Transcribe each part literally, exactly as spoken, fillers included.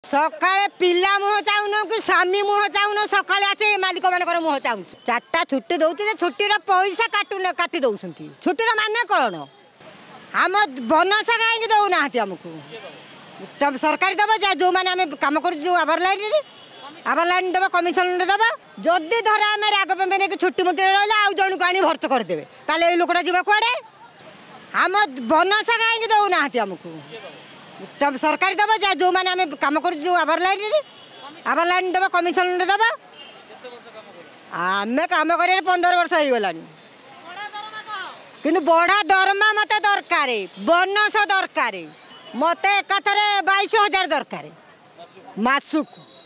सकाळे पिला मुह चाहून कि स्वामी मुह चाहून सकाळे आसे मालिक मान मुह चाहूँ चार्टा छुट्टी दौर छुट्टीर पैसा काटू काटी दौरान छुट्टीर मान कौन आम बनसा कहीं दौना आमको तब सरकार दब जो मैंने आम कम कर आवर लाइन आवर लाइन दबा कमिशन दबा जदि धर आम राग पे छुट्टी मुट्टी रहा आउ जन को आनी भर्त करदे ताले लोकटा जीवा कुआड़े आम बनसा कहीं दौना आमको तब सरकार दबा जो मैंने आम कम कर आवर लाइन आवर लाइन दबा कमिशन दबा आम कम कर पंदर वर्ष हो गला कि बढ़ा दरमा मत दरकार बनस दरकार मत एकाथरे बाईस हजार दरकार मासुक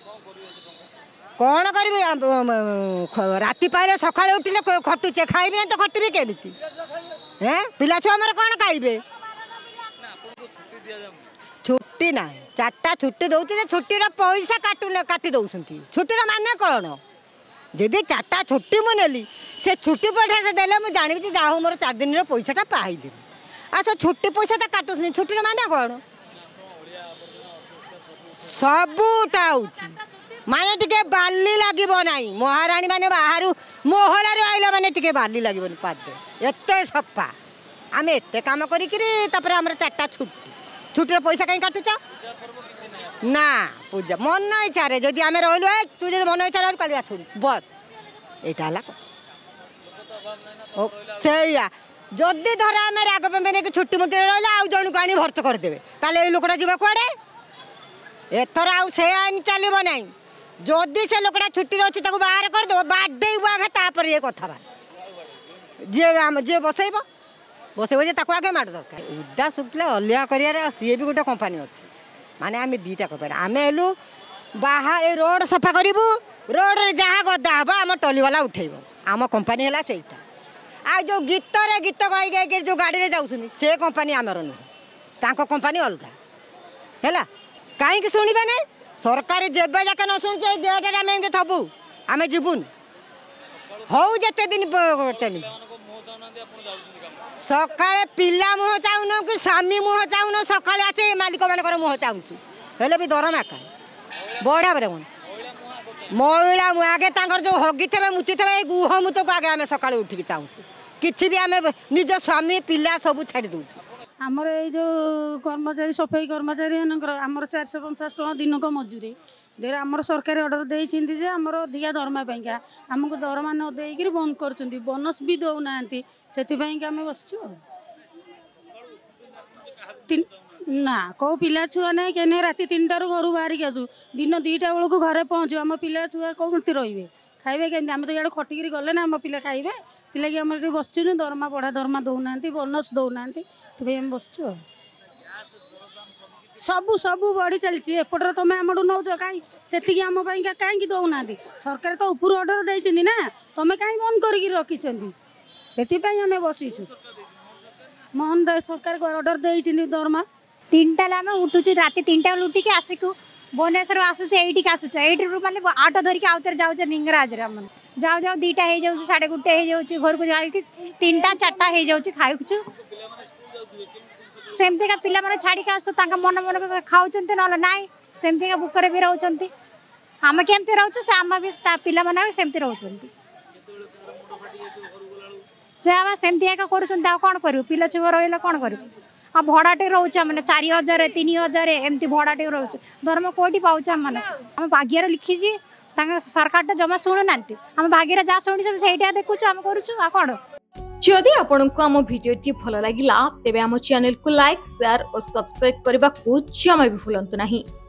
कौन कर राति पाइले सका उठिले खटुचे खाइबे ना तो खटबे केमिति हैं पिला छुआ हमर कौन खाइबे छुट्टी ना चार्टा छुट्टी दौर छुट्टीर पैसा काटू काटी दौरान छुट्टीर मान कौन जदि चार्टा छुट्टी मुझे से छुट्टी पैसा से देले मुझे जानी जाऊ मोर चार दिन पैसाटा पाइली आ सो छुट्टी पैसा काटुन छुट्टीर मान कौन सबूटा माने टिके बाली लगे ना महाराणी मैंने बाहर मोहर आइला मैंने टिके बाली लगे पाद एत सफा आम एत कम कर चार्टा छुट्टी छुट्टीर पैसा कहीं काटुच ना पूजा मन इच्छा जदि आम रही तू जो मन इच्छा कल आस बस यहाँ से जदि धर आम राग पे छुट्टी मुट्टी रहा आउ जन को आनी भर्त करदे ताले लोकटा जीवा कुआड़े एथर आउ से आईन चलो ना जदि से लोकटा छुट्टी अच्छी बाहर करदे बाडे आगे ये कथा जी जी बसैब बसैब आगे मार दरकार उदा सुखले अलिया कर सी भी गोटे कंपानी अच्छी माने आम दीटा कपार आम हेलु बाहर रोड सफा करूँ रोड जहाँ गदा हम आम टलीवाला उठेब आम कंपानी है सेटा आ जो गीत रे गीत गाई गाई जो गाड़ी में जाऊँ से कंपानी आमर नुह कंपानी अलग है कहीं शुणे ना सरकार जब जाक न शुणुचे डेटा आम एमती थबू आम जीवुन हौ जिते दिन सकाळे पिला मुह चाहून कि स्वामी मुह चाहून सकाळे आसे मालिक मान मुह चाहूँ हेले भी दरमा का बढ़िया बड़े महिला मुह आगे जो हगी थे मुति थे गुह मुत को आगे आम सका उठिक चाहूँ कि भी आम निज स्वामी पिला सब छाड़ दौ आमर ये जो कर्मचारी सफाई कर्मचारी आमर चार सौ पंचाश टाँह दिन को मजूरी देर आमर सरकार अर्डर देते आमर अधिका दरमा पाइंका आमको दरमा न देकर बंद कर बोनस भी दौना से आम बसचु ना कौ पिला छुआ ना क्या राति तीन टार घर बाहर के आसू दिन दुईटा बेलू घरे पहुँचू आम पिला छुआ कौन रे खाइबे के आम तो इे खटिकी गले ना आम पिला खाइबे पिला आम ये बसचु दरमा बढ़ा दरमा दौना बोनस दौना तो आम बसचु सबू सबू बढ़ी चलती एपटर तुम आम नौ कहीं से आम कहीं दौना सरकार तो ऊपर अर्डर देती ना तुम कहीं बंद कर रखी से आम बसीचु मोहन दास सरकार अर्डर देती दरमा तीन टाइम आम उठुचु राति तीन टाइम उठिक आसिक भुवनेश्वर आसूस ये आसूस ये मैंने आटो धरिक आउे जाऊँ लिंगराज जाऊ जाऊ दीटा हो जाऊँ साढ़े गोटे हो जाऊँ घर को जाकि तीन टा चार्टा हो जाऊँ खाऊचु सेमती पिला माने छाड़ी आस मन मन खाऊँ ना ना सेमती बुकरे भी रोच आम केमती रोचु से आम भी पिला माने सेमती रोचंती जहाँ सेमती एका कर कौन कर पिला छुआ रहा कौन कर आ भड़ाटे रोच मैंने चार हजार तीन हजार एमती भड़ाटे रोच धर्म कौटी पाँच आम मैंने आम भाग्यर लिखी सरकार जमा शुणु ना आम भाग्य जहाँ शुणी से देखु आम करुँ कौन जदि आपंक आम भिडी भल लगा तेब आम चैनल को लाइक शेयर और सब्सक्राइब करने को जमा भी भूलु ना।